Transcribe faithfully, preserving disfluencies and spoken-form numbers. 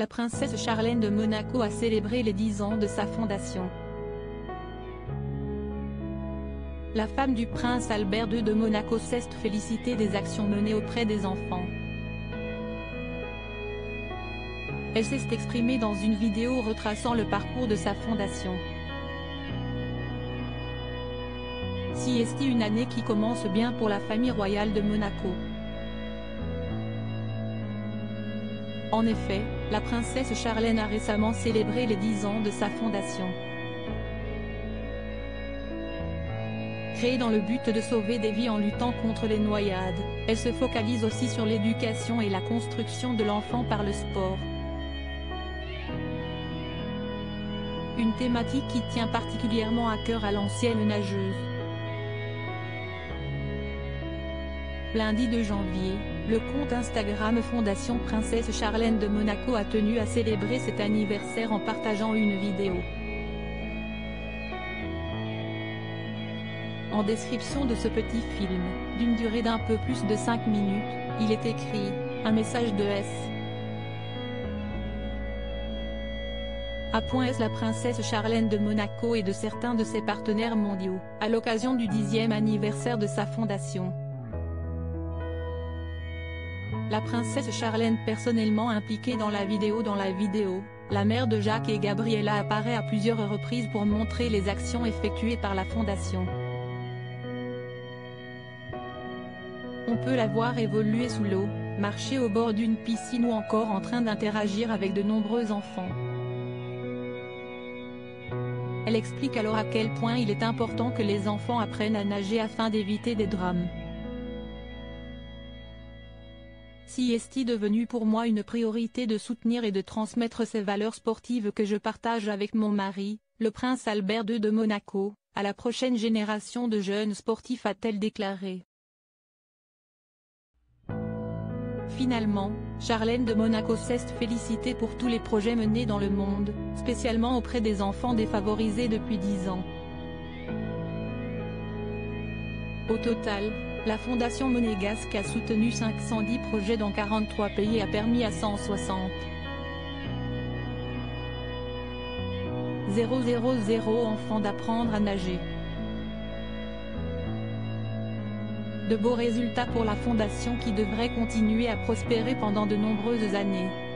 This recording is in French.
la princesse Charlène de Monaco a célébré les dix ans de sa fondation. La femme du prince Albert deux de Monaco s'est félicitée des actions menées auprès des enfants. Elle s'est exprimée dans une vidéo retraçant le parcours de sa fondation. Si est une année qui commence bien pour la famille royale de Monaco. En effet, la princesse Charlène a récemment célébré les dix ans de sa fondation. Créée dans le but de sauver des vies en luttant contre les noyades, elle se focalise aussi sur l'éducation et la construction de l'enfant par le sport. Une thématique qui tient particulièrement à cœur à l'ancienne nageuse. Lundi deux janvier, le compte Instagram Fondation Princesse Charlène de Monaco a tenu à célébrer cet anniversaire en partageant une vidéo. En description de ce petit film, d'une durée d'un peu plus de cinq minutes, il est écrit « Un message de S. A. S. La princesse Charlène de Monaco et de certains de ses partenaires mondiaux, à l'occasion du dixième anniversaire de sa fondation. La princesse Charlène personnellement impliquée dans la vidéo Dans la vidéo, la mère de Jacques et Gabriella apparaît à plusieurs reprises pour montrer les actions effectuées par la fondation. On peut la voir évoluer sous l'eau, marcher au bord d'une piscine ou encore en train d'interagir avec de nombreux enfants. Elle explique alors à quel point il est important que les enfants apprennent à nager afin d'éviter des drames. Si est devenu pour moi une priorité de soutenir et de transmettre ces valeurs sportives que je partage avec mon mari, le prince Albert deux de Monaco, à la prochaine génération de jeunes sportifs, a-t-elle déclaré. Finalement, Charlène de Monaco s'est félicitée pour tous les projets menés dans le monde, spécialement auprès des enfants défavorisés depuis dix ans. Au total, la Fondation monégasque a soutenu cinq cent dix projets dans quarante-trois pays et a permis à cent soixante mille enfants d'apprendre à nager. De beaux résultats pour la Fondation qui devrait continuer à prospérer pendant de nombreuses années.